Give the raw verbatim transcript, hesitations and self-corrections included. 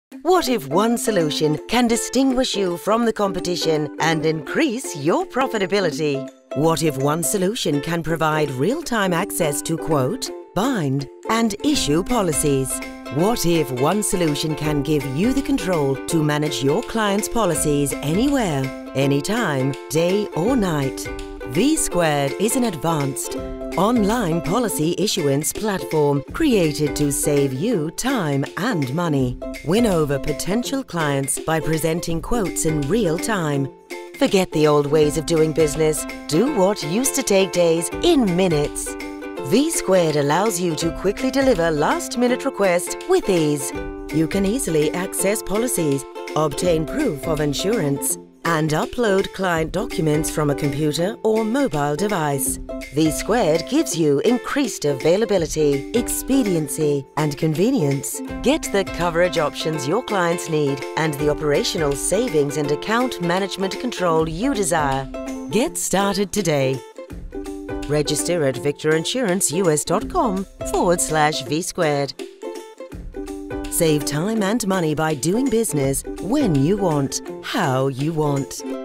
What if one solution can distinguish you from the competition and increase your profitability? What if one solution can provide real-time access to quote, bind, and issue policies? What if one solution can give you the control to manage your clients' policies anywhere, anytime, day or night? V Squared is an advanced online policy issuance platform created to save you time and money. Win over potential clients by presenting quotes in real time. Forget the old ways of doing business. Do what used to take days in minutes. V Squared allows you to quickly deliver last-minute requests with ease. You can easily access policies, obtain proof of insurance, and upload client documents from a computer or mobile device. V Squared gives you increased availability, expediency, and convenience. Get the coverage options your clients need and the operational savings and account management control you desire. Get started today. Register at victorinsuranceus.com forward slash V Squared. Save time and money by doing business when you want, how you want.